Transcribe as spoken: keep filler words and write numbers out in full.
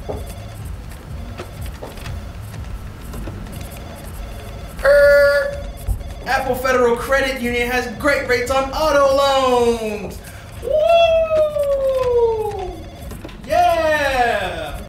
Er, Apple Federal Credit Union has great rates on auto loans. Woo!